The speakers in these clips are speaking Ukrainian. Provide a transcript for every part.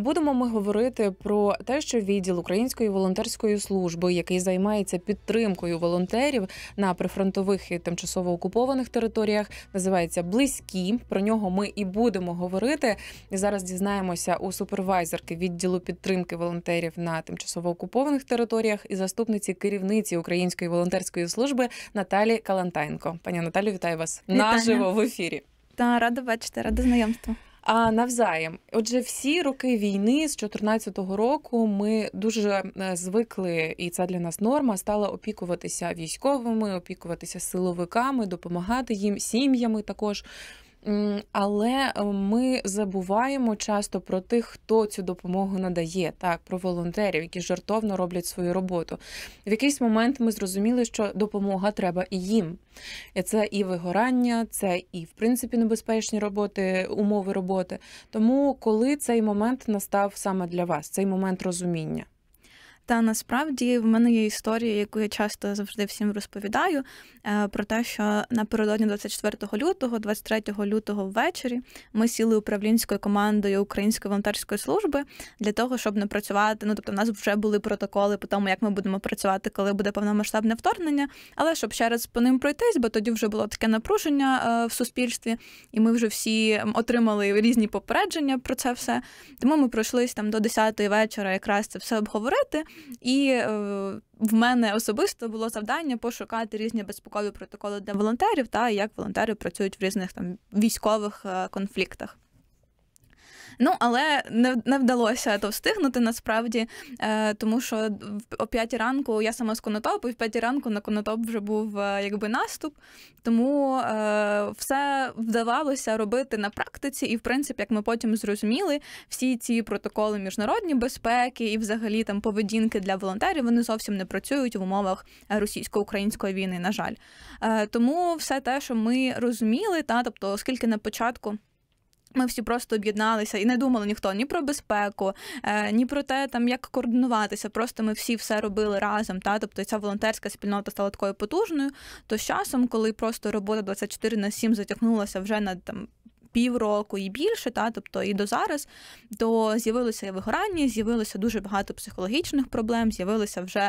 Будемо ми говорити про те, що відділ Української волонтерської служби, який займається підтримкою волонтерів на прифронтових і тимчасово окупованих територіях, називається «Близькі». Про нього ми і будемо говорити. І зараз дізнаємося у супервайзерки відділу підтримки волонтерів на тимчасово окупованих територіях і заступниці керівниці Української волонтерської служби Наталі Калантаєнко. Пані Наталю, вітаю вас наживо в ефірі. Та, рада бачити, рада знайомству. А навзаєм. Отже, всі роки війни з 2014 року ми дуже звикли, і це для нас норма, стала опікуватися військовими, опікуватися силовиками, допомагати їм, сім'ями також. Але ми забуваємо часто про тих, хто цю допомогу надає, так, про волонтерів, які жертовно роблять свою роботу. В якийсь момент ми зрозуміли, що допомога треба і їм. І це і вигорання, це і, в принципі, небезпечні роботи, умови роботи. Тому коли цей момент настав саме для вас, цей момент розуміння? Та насправді в мене є історія, яку я часто завжди всім розповідаю, про те, що напередодні 24 лютого, 23 лютого ввечері ми сіли управлінською командою Української волонтерської служби для того, щоб не працювати. Тобто в нас вже були протоколи по тому, як ми будемо працювати, коли буде повномасштабне вторгнення, але щоб ще раз по ним пройтись, бо тоді вже було таке напруження в суспільстві, і ми вже всі отримали різні попередження про це все. Тому ми пройшлись там до 10-ї вечора якраз це все обговорити. І в мене особисто було завдання пошукати різні безпекові протоколи для волонтерів та як волонтери працюють в різних там військових конфліктах. Але не вдалося то встигнути насправді, тому що о 5 ранку я сама з Конотопу, і в 5 ранку на Конотоп вже був наступ, тому все вдавалося робити на практиці, і в принципі, як ми потім зрозуміли, всі ці протоколи міжнародної безпеки і взагалі там поведінки для волонтерів, вони зовсім не працюють в умовах російсько-української війни, на жаль. Тому все те, що ми розуміли, тобто оскільки на початку ми всі просто об'єдналися і не думали ніхто ні про безпеку, ні про те, як координуватися. Просто ми всі все робили разом. Тобто ця волонтерська спільнота стала такою потужною. То з часом, коли просто робота 24/7 затягнулася вже на півроку і більше, тобто і до зараз, то з'явилося і вигорання, з'явилося дуже багато психологічних проблем, з'явилися вже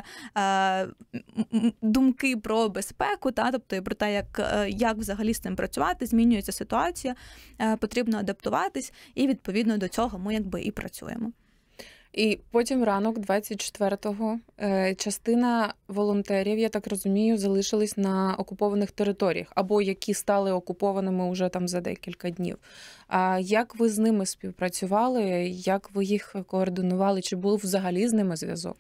думки про безпеку, тобто і про те, як взагалі з цим працювати, змінюється ситуація, потрібно адаптуватись, і відповідно до цього ми і працюємо. І потім ранок 24-го частина волонтерів, я так розумію, залишились на окупованих територіях, або які стали окупованими вже там за декілька днів. А як ви з ними співпрацювали, як ви їх координували, чи був взагалі з ними зв'язок?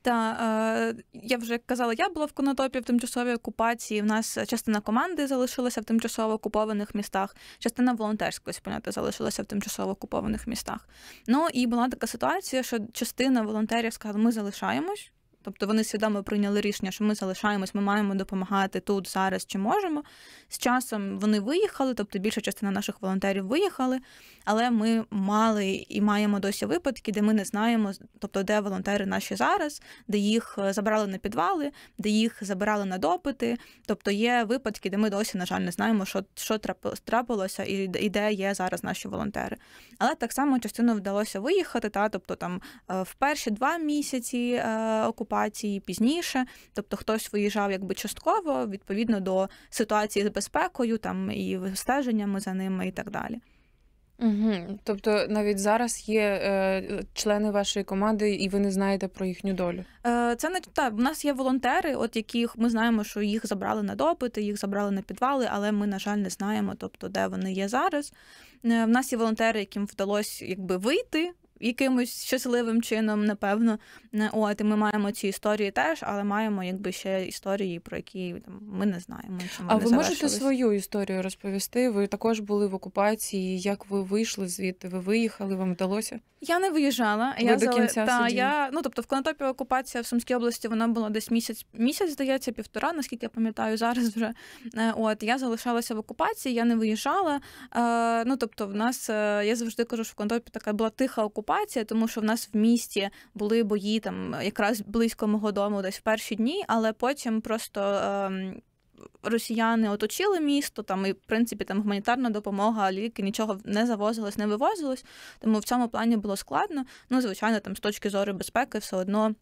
Я вже казала, я була в Конотопі в тимчасовій окупації, в нас частина команди залишилася в тимчасово окупованих містах, частина волонтерської спільноти залишилася в тимчасово окупованих містах. І була така ситуація, що частина волонтерів сказала, ми залишаємось. Тобто вони свідомо прийняли рішення, що ми залишаємось, ми маємо допомагати тут, зараз, чи можемо. З часом вони виїхали, тобто більша частина наших волонтерів виїхали, але ми мали і маємо досі випадки, де ми не знаємо, тобто де волонтери наші зараз, де їх забрали на підвали, де їх забирали на допити. Тобто є випадки, де ми досі, на жаль, не знаємо, що трапилося і де є зараз наші волонтери. Але так само частину вдалося виїхати, тобто там в перші 2 місяці окупації, пізніше, тобто хтось виїжджав частково, відповідно до ситуації з безпекою, і стеженнями за ними і так далі. Угу. Тобто навіть зараз є члени вашої команди, і ви не знаєте про їхню долю? В нас є волонтери, яких ми знаємо, що їх забрали на допити, їх забрали на підвали, але ми, на жаль, не знаємо, тобто, де вони є зараз. В нас є волонтери, яким вдалося вийти якимось щасливим чином, напевно. І ми маємо ці історії теж, але маємо ще історії, про які ми не знаємо, чому вони завершились. А ви можете свою історію розповісти? Ви також були в окупації, як ви вийшли звідти? Ви виїхали, вам вдалося? Я не виїжджала. Ви до кінця сиділи? Тобто в Конотопі окупація в Сумській області, вона була десь місяць, здається, 1,5, наскільки я пам'ятаю, зараз вже. Я залишалася в окупації, я не виїжджала. Тобто в нас, я завжди кажу, що в Конотопі така була тиха окупація, тому що в нас в місті були бої якраз близько мого дому, десь в перші дні, але потім просто росіяни оточили місто, там і в принципі там гуманітарна допомога, ліки, нічого не завозилось, не вивозилось. Тому в цьому плані було складно. Ну, звичайно, там з точки зору безпеки все одно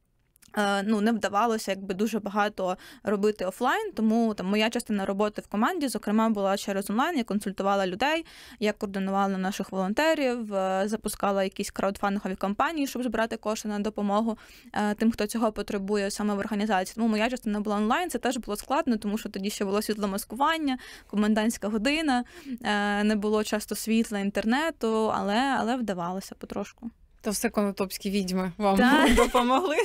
не вдавалося дуже багато робити офлайн, тому там моя частина роботи в команді, зокрема, була через онлайн. Я консультувала людей, я координувала наших волонтерів, запускала якісь краудфандингові кампанії, щоб збирати кошти на допомогу тим, хто цього потребує саме в організації. Тому моя частина була онлайн, це теж було складно, тому що тоді ще було світломаскування, комендантська година, не було часто світла, інтернету, але вдавалося потрошку. То все конотопські відьми вам допомогли.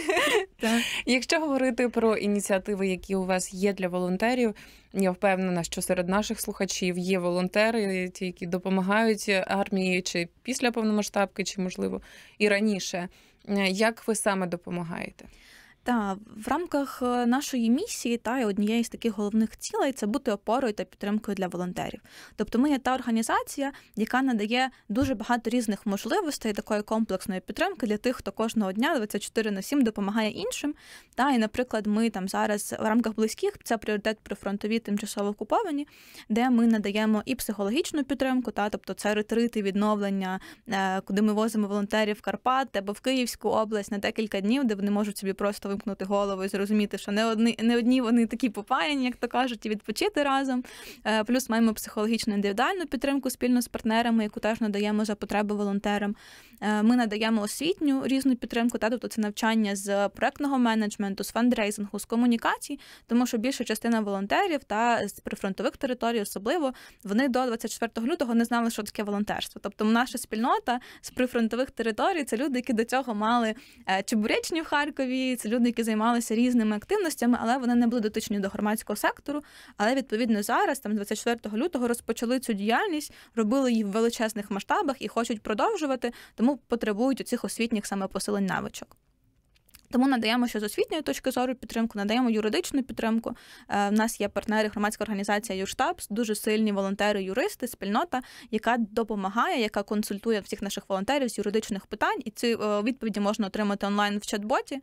Якщо говорити про ініціативи, які у вас є для волонтерів, я впевнена, що серед наших слухачів є волонтери, ті, які допомагають армії чи після повномасштабки, чи, можливо, і раніше. Як ви саме допомагаєте? Так, в рамках нашої місії однієї з таких головних цілей – це бути опорою та підтримкою для волонтерів. Тобто ми є та організація, яка надає дуже багато різних можливостей такої комплексної підтримки для тих, хто кожного дня 24/7 допомагає іншим. І, наприклад, ми там зараз в рамках близьких, це пріоритет прифронтові тимчасово окуповані, де ми надаємо і психологічну підтримку, тобто це ретрити, відновлення, куди ми возимо волонтерів в Карпат або в Київську область на декілька днів, де вони можуть собі просто вимкнути голову і зрозуміти, що не одні вони такі попаяні, як то кажуть, і відпочити разом. Плюс маємо психологічну індивідуальну підтримку спільно з партнерами, яку теж надаємо за потреби волонтерам. Ми надаємо освітню різну підтримку, тобто це навчання з проектного менеджменту, з фандрейзингу, з комунікацій, тому що більша частина волонтерів з прифронтових територій особливо, вони до 24 лютого не знали, що таке волонтерство. Тобто наша спільнота з прифронтових територій – це люди, які до цього мали чебуречні в Харкові, це люди, які займалися різними активностями, але вони не були дотичні до громадського сектору. Але, відповідно, зараз, там, 24 лютого, розпочали цю діяльність, робили її в величезних масштабах і хочуть продовжувати, тому потребують оцих освітніх саме посилень навичок. Тому надаємо ще з освітньої точки зору підтримку, надаємо юридичну підтримку. В нас є партнери, громадська організація «Юрштаб», дуже сильні волонтери-юристи, спільнота, яка допомагає, яка консультує всіх наших волонтерів з юридичних питань. І ці відповіді можна отримати онлайн в чат-боті.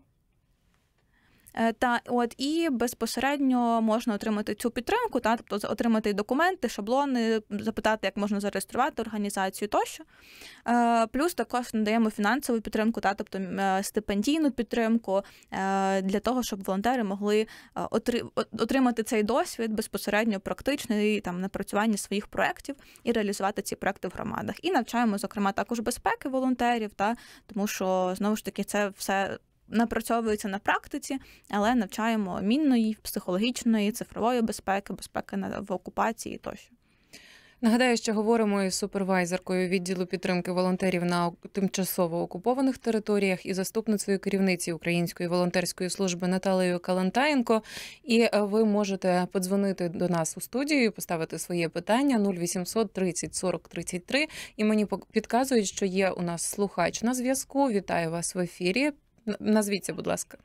І безпосередньо можна отримати цю підтримку, тобто отримати документи, шаблони, запитати, як можна зареєструвати організацію тощо. Плюс також надаємо фінансову підтримку, тобто стипендійну підтримку для того, щоб волонтери могли отримати цей досвід безпосередньо практичний напрацювання своїх проєктів і реалізувати ці проєкти в громадах. І навчаємо, зокрема, також безпеки волонтерів, тому що, знову ж таки, це все напрацьовується на практиці, але навчаємо мінної, психологічної, цифрової безпеки, безпеки в окупації тощо. Нагадаю, що говоримо із супервайзеркою відділу підтримки волонтерів на тимчасово окупованих територіях і заступницею керівниці Української волонтерської служби Наталією Калантаєнко. І ви можете подзвонити до нас у студію і поставити своє питання 0800 30 40 33. І мені підказують, що є у нас слухач на зв'язку. Вітаю вас в ефірі. Назвіться, будь ласка.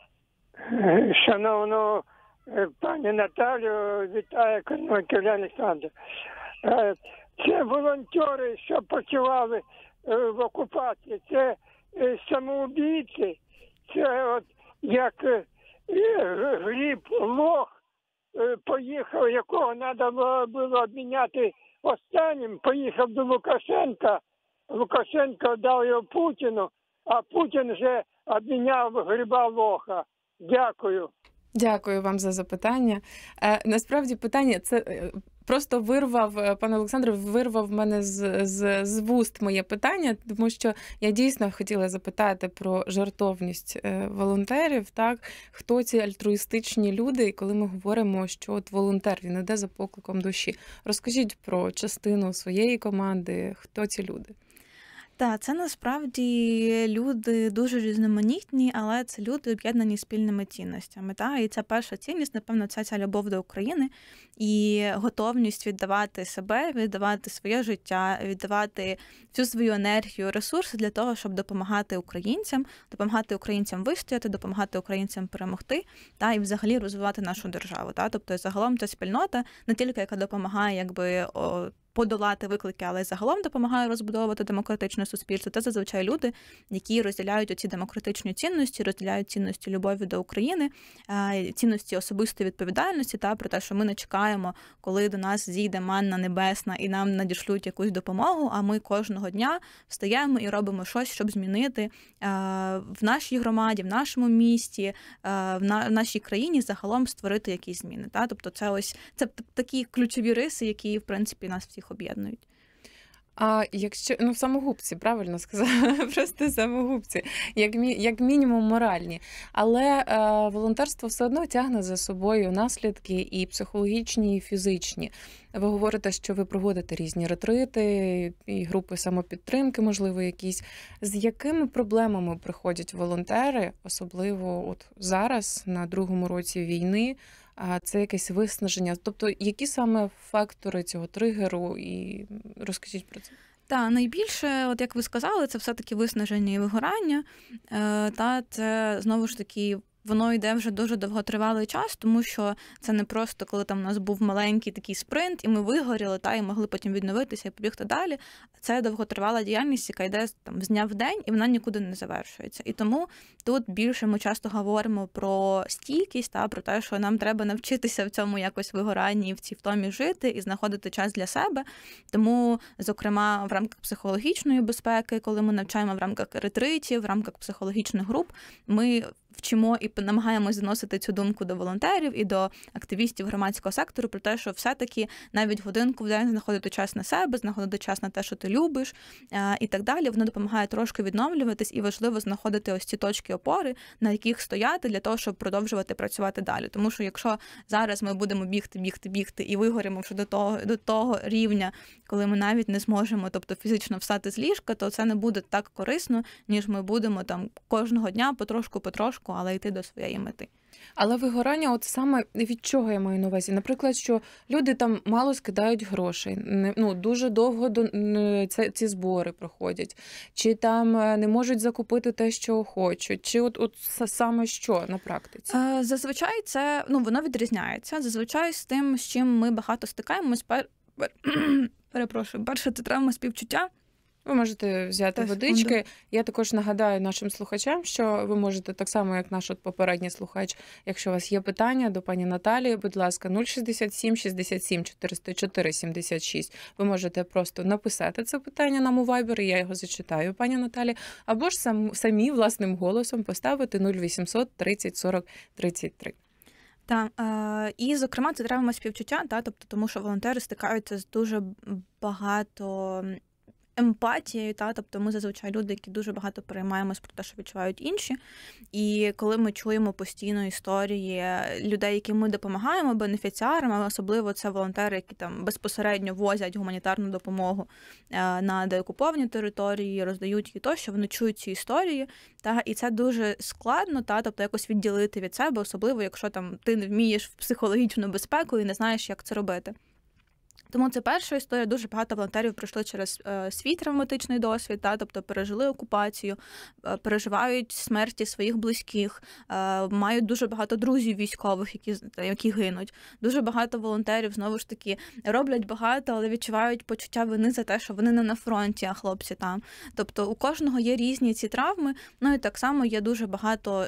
Шановну пані Наталю, вітаю Корнойків Олександр. Це волонтери, що працювали в окупації, це самоубійці, це от як Гліб Лох поїхав, якого треба було обміняти останнім, поїхав до Лукашенка, Лукашенко дав його Путіну, а Путін вже обміняв Гліба Лоха. Дякую. Дякую вам за запитання. Насправді питання це просто пане Олександре, вирвав мене з вуст моє питання, тому що я дійсно хотіла запитати про жертовність волонтерів, хто ці альтруїстичні люди, і коли ми говоримо, що от волонтер, він іде за покликом душі. Розкажіть про частину своєї команди, хто ці люди? Так, це насправді люди дуже різноманітні, але це люди об'єднані спільними цінностями. І ця перша цінність, напевно, це ця любов до України і готовність віддавати себе, віддавати своє життя, віддавати всю свою енергію, ресурси для того, щоб допомагати українцям вистояти, допомагати українцям перемогти і взагалі розвивати нашу державу. Тобто загалом ця спільнота не тільки яка допомагає подолати виклики, але загалом допомагає розбудовувати демократичне суспільство. Це зазвичай люди, які розділяють оці демократичні цінності, розділяють цінності любові до України, цінності особистої відповідальності, та про те, що ми не чекаємо, коли до нас зійде манна небесна і нам надішлють якусь допомогу, а ми кожного дня встаємо і робимо щось, щоб змінити в нашій громаді, в нашому місті, в нашій країні загалом створити якісь зміни. Та? Тобто це такі ключові риси, які, в принципі, нас всіх об'єднують. А якщо, ну, самогубці, правильно сказала, просто самогубці, як мінімум моральні. Але волонтерство все одно тягне за собою наслідки і психологічні, і фізичні. Ви говорите, що ви проводите різні ретрити, і групи самопідтримки, можливо, якісь. З якими проблемами приходять волонтери, особливо от зараз, на другому році війни, це якесь виснаження? Тобто, які саме фактори цього тригеру? І розкажіть про це. Так, найбільше, от як ви сказали, це все-таки виснаження і вигорання. Та це, знову ж таки, воно йде вже дуже довготривалий час, тому що це не просто, коли там у нас був маленький такий спринт, і ми вигоріли, та, і могли потім відновитися і побігти далі. Це довготривала діяльність, яка йде там з дня в день, і вона нікуди не завершується. І тому тут більше ми часто говоримо про стійкість, та, про те, що нам треба навчитися в цьому якось вигоранні і в цій втомі жити і знаходити час для себе. Тому, зокрема, в рамках психологічної безпеки, коли ми навчаємо в рамках ретритів, в рамках психологічних груп, ми вчимо і намагаємось заносити цю думку до волонтерів і до активістів громадського сектору про те, що все-таки навіть годинку в день знаходити час на себе, знаходити час на те, що ти любиш і так далі. Воно допомагає трошки відновлюватись, і важливо знаходити ось ці точки опори, на яких стояти для того, щоб продовжувати працювати далі. Тому що якщо зараз ми будемо бігти і вигоримо вже до того рівня, коли ми навіть не зможемо, тобто фізично встати з ліжка, то це не буде так корисно, ніж ми будемо там кожного дня потрошку, але йти до своєї мети. Але вигорання, от саме від чого я маю на увазі? Наприклад, що люди там мало скидають грошей, дуже довго ці збори проходять, чи там не можуть закупити те, що хочуть, чи от саме що на практиці? Зазвичай це, воно відрізняється. Зазвичай з тим, з чим ми багато стикаємось, перше, це травма співчуття. Ви можете взяти водички. Я також нагадаю нашим слухачам, що ви можете так само, як наш попередній слухач, якщо у вас є питання до пані Наталії, будь ласка, 067 67 404 76. Ви можете просто написати це питання нам у Viber, і я його зачитаю, пані Наталі, або ж самі власним голосом поставити 0800 30 40 33. Так, і, зокрема, це травма співчуття, тобто тому що волонтери стикаються з дуже багато емпатією, тобто ми зазвичай люди, які дуже багато переймаємось про те, що відчувають інші. І коли ми чуємо постійно історії людей, яким ми допомагаємо, бенефіціарам, а особливо це волонтери, які там безпосередньо возять гуманітарну допомогу на деокуповані території, роздають її тощо, вони чують ці історії, і це дуже складно, тобто якось відділити від себе, особливо якщо там ти не вмієш в психологічну безпеку і не знаєш, як це робити. Тому це перша історія. Дуже багато волонтерів пройшли через свій травматичний досвід, тобто пережили окупацію, переживають смерті своїх близьких, мають дуже багато друзів військових, які гинуть. Дуже багато волонтерів, знову ж таки, роблять багато, але відчувають почуття вини за те, що вони не на фронті, а хлопці там. Тобто у кожного є різні ці травми, і так само є дуже багато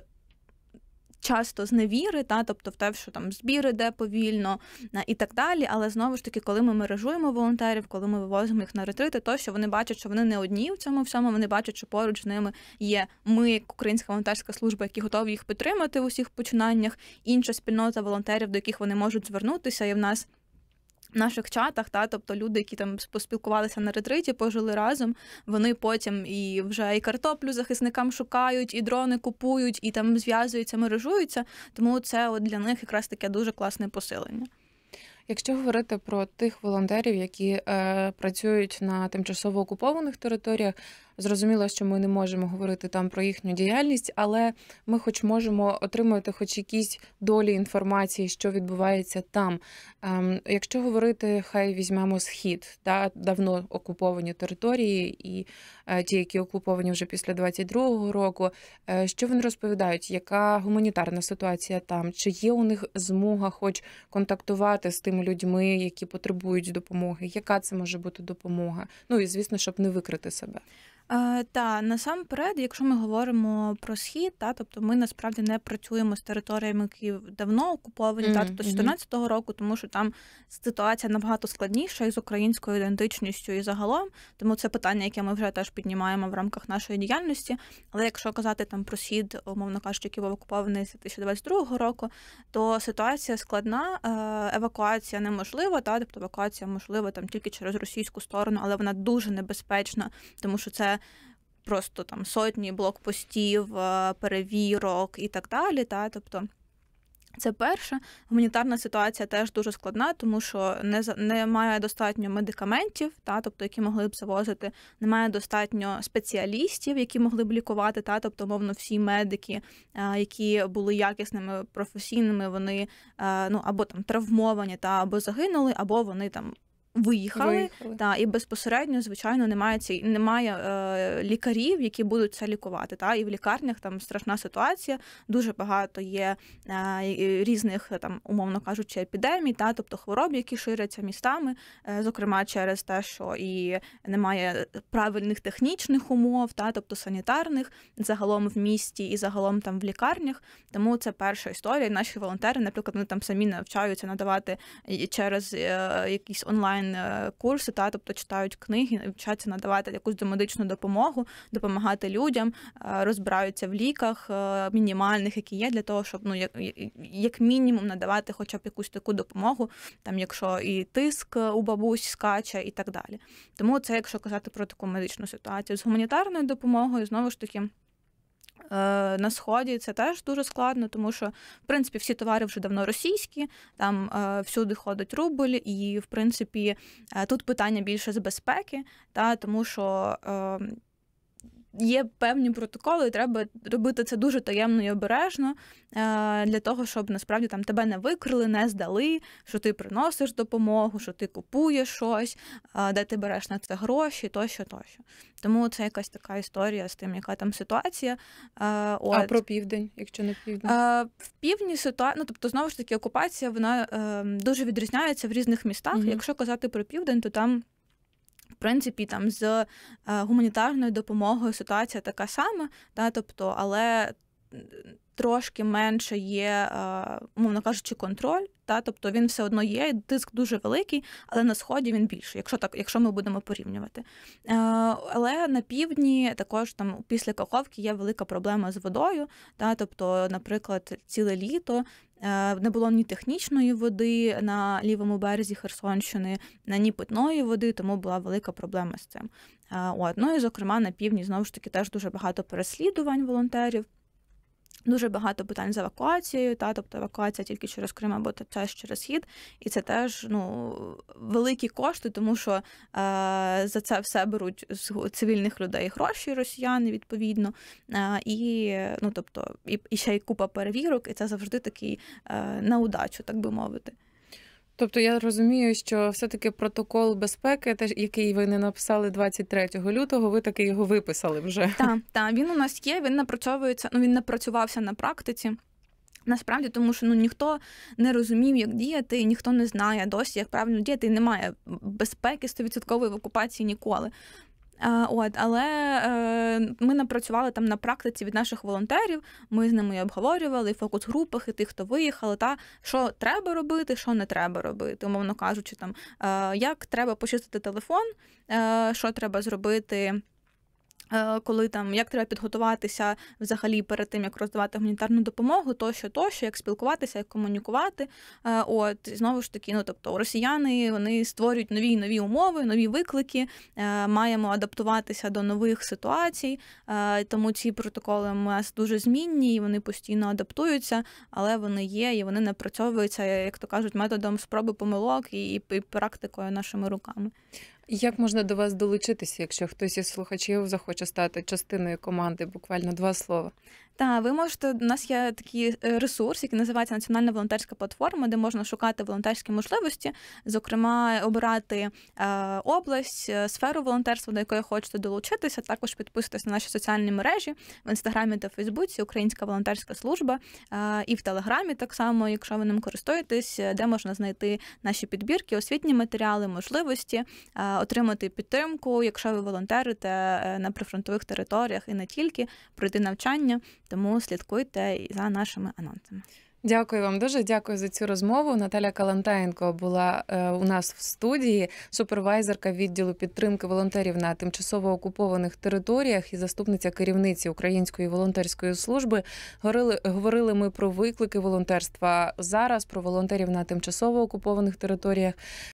часто зневіри, тобто в те, що там збір іде повільно і так далі, але знову ж таки, коли ми мережуємо волонтерів, коли ми вивозимо їх на ретрити, то що вони бачать, що вони не одні в цьому всьому, вони бачать, що поруч з ними є ми, як Українська волонтерська служба, які готові їх підтримати в усіх починаннях, інша спільнота волонтерів, до яких вони можуть звернутися, і в нас в наших чатах, тобто люди, які там поспілкувалися на ретриті, пожили разом, вони потім і вже і картоплю захисникам шукають, і дрони купують, і там зв'язуються, мережуються, тому це от для них якраз таке дуже класне посилення. Якщо говорити про тих волонтерів, які працюють на тимчасово окупованих територіях, Зрозуміло, що ми не можемо говорити там про їхню діяльність, але ми хоч можемо отримати хоч якісь долі інформації, що відбувається там. Якщо говорити, хай візьмемо Схід, та, давно окуповані території і ті, які окуповані вже після 22-го року, що вони розповідають, яка гуманітарна ситуація там, чи є у них змога хоч контактувати з тими людьми, які потребують допомоги, яка це може бути допомога? Ну і, звісно, щоб не викрити себе. Та насамперед, якщо ми говоримо про Схід, тобто ми насправді не працюємо з територіями, які давно окуповані, тобто з 2014 року, тому що там ситуація набагато складніша із українською ідентичністю і загалом, тому це питання, яке ми вже теж піднімаємо в рамках нашої діяльності. Але якщо казати там про Схід, умовно кажучи, який був окупований з 2022 року, то ситуація складна, евакуація неможлива, тобто евакуація можлива там тільки через російську сторону, але вона дуже небезпечна, тому що це просто там сотні блокпостів, перевірок і так далі. Тобто це перше. Гуманітарна ситуація теж дуже складна, тому що немає достатньо медикаментів, тобто які могли б завозити, немає достатньо спеціалістів, які могли б лікувати, тобто, мовно, всі медики, які були якісними, професійними, вони або там травмовані, або загинули, або вони там виїхали. І безпосередньо, звичайно, немає лікарів, які будуть це лікувати. І в лікарнях там страшна ситуація, дуже багато є різних, там, умовно кажучи, епідемій, тобто хвороб, які ширяться містами, зокрема через те, що і немає правильних технічних умов, тобто санітарних, загалом в місті і загалом там в лікарнях. Тому це перша історія. Наші волонтери, наприклад, вони там самі навчаються надавати через якісь онлайн курси, тобто читають книги, вчаться надавати якусь домедичну допомогу, допомагати людям, розбираються в ліках мінімальних, які є, для того, щоб як мінімум надавати хоча б якусь таку допомогу, там, якщо і тиск у бабусь скаче і так далі. Тому це, якщо казати про таку медичну ситуацію. З гуманітарною допомогою, знову ж таки, на Сході це теж дуже складно, тому що, в принципі, всі товари вже давно російські, там всюди ходить рубль, і, в принципі, тут питання більше з безпеки, тому що є певні протоколи, і треба робити це дуже таємно і обережно, для того, щоб насправді там тебе не викрили, не здали, що ти приносиш допомогу, що ти купуєш щось, де ти береш на це гроші, тощо. Тому це якась така історія з тим, яка там ситуація. А про південь, якщо не південь? В півдні ситуація, тобто, знову ж таки, окупація, вона дуже відрізняється в різних містах. Якщо казати про південь, то там в принципі, там з гуманітарною допомогою ситуація така сама, тобто, але трошки менше є, умовно кажучи, контроль, тобто він все одно є, тиск дуже великий, але на Сході він більший, якщо ми будемо порівнювати. Але на півдні також там після Каховки є велика проблема з водою, тобто, наприклад, ціле літо не було ні технічної води на лівому березі Херсонщини, ні питної води, тому була велика проблема з цим. І, зокрема, на півдні, знову ж таки, теж дуже багато переслідувань волонтерів, дуже багато питань з евакуацією, тобто евакуація тільки через Крим або теж через Схід, і це теж великі кошти, тому що за це все беруть з цивільних людей гроші росіяни, відповідно, і ще й купа перевірок, і це завжди такий на удачу, так би мовити. Тобто я розумію, що все-таки протокол безпеки, який ви не написали 23 лютого, ви таки його виписали вже. Так, він у нас є, він напрацьовується, він напрацювався на практиці. Насправді, тому що ніхто не розумів, як діяти, і ніхто не знає досі, як правильно діяти, і немає безпеки 100% в окупації ніколи. Але ми напрацювали там на практиці від наших волонтерів, ми з ними обговорювали, і в фокус-групах, і тих, хто виїхали, що треба робити, що не треба робити, умовно кажучи, там, як треба почистити телефон, що треба зробити, коли там, як треба підготуватися взагалі перед тим, як роздавати гуманітарну допомогу, тощо, як спілкуватися, як комунікувати. Знову ж таки, тобто росіяни, вони створюють нові умови, нові виклики, маємо адаптуватися до нових ситуацій, тому ці протоколи у нас дуже змінні, і вони постійно адаптуються, але вони є, і вони напрацьовуються, як то кажуть, методом спроби помилок і практикою нашими руками. Як можна до вас долучитися, якщо хтось із слухачів захоче стати частиною команди? Буквально 2 слова. Так, ви можете, у нас є такий ресурс, який називається Національна волонтерська платформа, де можна шукати волонтерські можливості, зокрема, обирати область, сферу волонтерства, до якої хочете долучитися, також підписуйтесь на наші соціальні мережі в Інстаграмі та Фейсбуці, Українська волонтерська служба, і в Телеграмі так само, якщо ви ним користуєтесь, де можна знайти наші підбірки, освітні матеріали, можливості, отримати підтримку, якщо ви волонтерите на прифронтових територіях і не тільки, пройти навчання. Тому слідкуйте і за нашими анонсами. Дякую вам дуже, дякую за цю розмову. Наталя Калантаєнко була у нас в студії, супервайзерка відділу підтримки волонтерів на тимчасово окупованих територіях і заступниця керівниці Української волонтерської служби. Говорили ми про виклики волонтерства зараз, про волонтерів на тимчасово окупованих територіях.